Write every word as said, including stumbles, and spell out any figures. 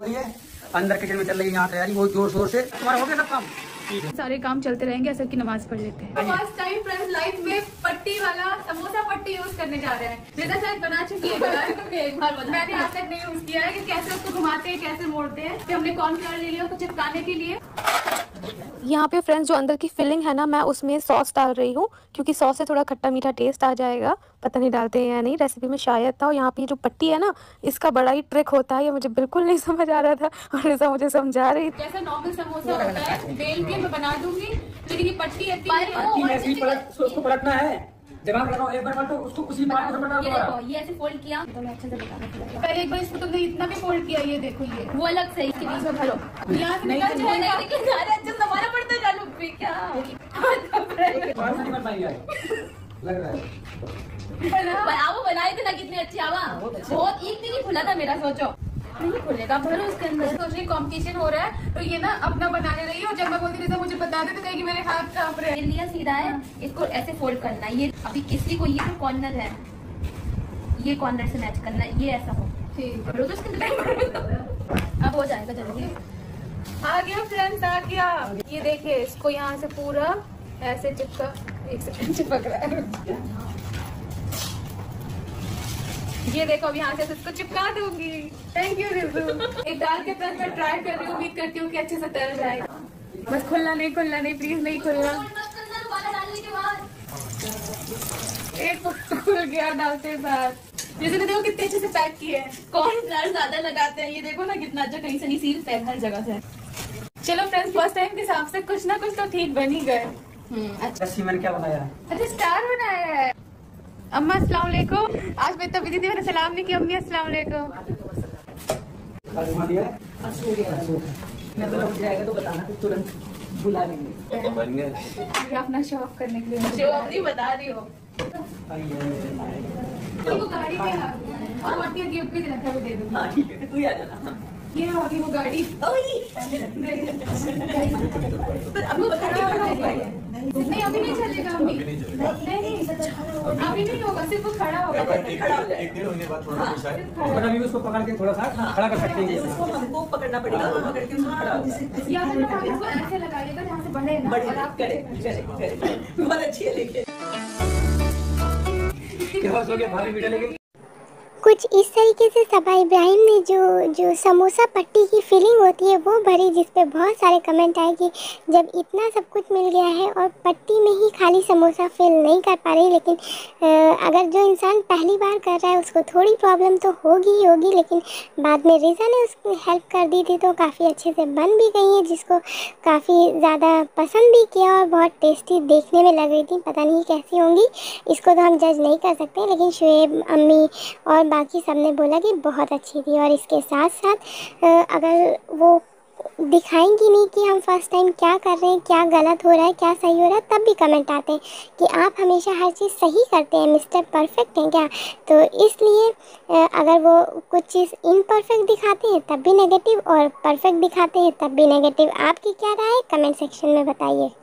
अंदर किचन में चल रही है यहाँ तैयारी बहुत जोर शोर से। तुम्हारा हो गया सब काम? सारे काम चलते रहेंगे, असर की नमाज पढ़ लेते हैं। फर्स्ट टाइम फ्रेंड्स लाइफ में पट्टी वाला समोसा पट्टी यूज करने जा रहे हैं। जैसा शायद बना चुकी है एक बार मैंने आज तक नहीं यूज किया है कि कैसे उसको घुमाते हैं, कैसे मोड़ते हैं। फिर हमने कॉर्नफ्लावर ले लिया उसको चिपकाने के लिए। यहाँ पे फ्रेंड्स जो अंदर की फिलिंग है ना, मैं उसमें सॉस डाल रही हूँ क्योंकि सॉस से थोड़ा खट्टा मीठा टेस्ट आ जाएगा। पता नहीं डालते हैं या नहीं, रेसिपी में शायद था। और यहाँ पे जो पट्टी है ना, इसका बड़ा ही ट्रिक होता है, ये मुझे बिल्कुल नहीं समझ आ रहा था और ऐसा मुझे समझा रही थी। जैसा नॉर्मल समोसा होता है बेल के मैं बना दूंगी, लेकिन ये पट्टी है उसको पलटना है। दिमाग लगाओ एक बार तो उसको उसी बात में बना दो। ये ऐसे फोल्ड किया तो मैं अच्छे से बताना पड़ेगा। पहले एक बार इसको तुमने इतना भी फोल्ड किया, ये देखो ये वो अलग से इसके बीच में भरो। यहाँ से निकल जाएगा लेकिन सारे अच्छे दबाना पड़ता है चालू पे क्या लग रहा है। आप बनाए थे ना कितने अच्छे आवा, बहुत एक दिन ही खुला था मेरा। सोचो नहीं खुलेगा, भरो उसके अंदर। सोच रही कंपटीशन हो रहा है तो ये ना अपना बनाने रही है और जब मैं बोलती थी मुझे बता दे तो कहेगी मेरे हाथ कांप रहे हैं। लिया सीधा है, इसको ऐसे फोल्ड करना है। ये अभी किसी को ये जो कॉर्नर है ये कॉर्नर से मैच करना है, ये ऐसा हो ठीक। अब हो जाएगा जल्दी। आ गया फ्रेंड्स आ गया। ये देखिए इसको यहाँ से पूरा ऐसे चिपका, एक सेकंड चिपक रहा है। ये देखो अब यहाँ से इसको चिपका दूंगी। Thank you Riju. एक डाल के फ्रेंड्स मैं ट्राई कर रही हूँ, उम्मीद करती हूँ कि अच्छे से तल जाएगा। बस खुलना नहीं खुलना नहीं प्लीज नहीं खुलना। एक खुल गया डालते साथ। जैसे देखो कितने अच्छे से पैक किए हैं। कॉर्नफ्लावर ज्यादा लगाते हैं, ये देखो ना कितना अच्छा, कहीं से नहीं सील पैक हर जगह से। चलो फ्रेंड्स फर्स्ट टाइम के हिसाब से कुछ ना कुछ तो ठीक बन ही गए। अच्छा मैंने क्या बनाया? अच्छा स्टार बनाया है। अम्मा अस्सलाम वालेकुम। आज मैं तो बिजी थी, मैंने सलाम नहीं किया। अम्मी अस्सलाम वालेकुम। तो बताना तुरंत बुला लेंगे। अपना शो ऑफ करने के लिए शो ऑफ नहीं बता रही हो। तो गाड़ी और गिफ्ट भी देना था, वो दे दूंगी। ठीक है तू ही आ जाना। ये होगी वो गाड़ी। नहीं अभी नहीं चलेगा। अभी नहीं अभी नहीं होगा, सिर्फ वो खड़ा होगा। एक दिन होने बाद थोड़ा सा है, अभी उसको पकड़ के थोड़ा सा खड़ा कर सकते हैं। उसको हमको पकड़ना पड़ेगा, पकड़ के उसको खड़ा हो। या फिर आप इसको ऐसे लगाइएगा जहाँ से बढ़े ना, और आप करें करें करें बहुत अच्छी है। लेकिन क्या हो गया भाभी वीडियो लेके कुछ इस तरीके से सबा इब्राहिम ने जो जो समोसा पट्टी की फीलिंग होती है वो भरी, जिस पे बहुत सारे कमेंट आए कि जब इतना सब कुछ मिल गया है और पट्टी में ही खाली समोसा फिल नहीं कर पा रही। लेकिन अगर जो इंसान पहली बार कर रहा है उसको थोड़ी प्रॉब्लम तो होगी ही होगी, लेकिन बाद में रिजा ने उसको हेल्प कर दी थी तो काफ़ी अच्छे से बन भी गई है, जिसको काफ़ी ज़्यादा पसंद भी किया और बहुत टेस्टी देखने में लग रही थी। पता नहीं कैसी होंगी, इसको तो हम जज नहीं कर सकते, लेकिन शुएब अम्मी और बाकी सबने बोला कि बहुत अच्छी थी। और इसके साथ साथ अगर वो दिखाएंगी नहीं कि हम फर्स्ट टाइम क्या कर रहे हैं, क्या गलत हो रहा है, क्या सही हो रहा है, तब भी कमेंट आते हैं कि आप हमेशा हर चीज़ सही करते हैं, मिस्टर परफेक्ट हैं क्या। तो इसलिए अगर वो कुछ चीज़ इम्परफेक्ट दिखाते हैं तब भी नेगेटिव और परफेक्ट दिखाते हैं तब भी नेगेटिव। आपकी क्या राय है कमेंट सेक्शन में बताइए।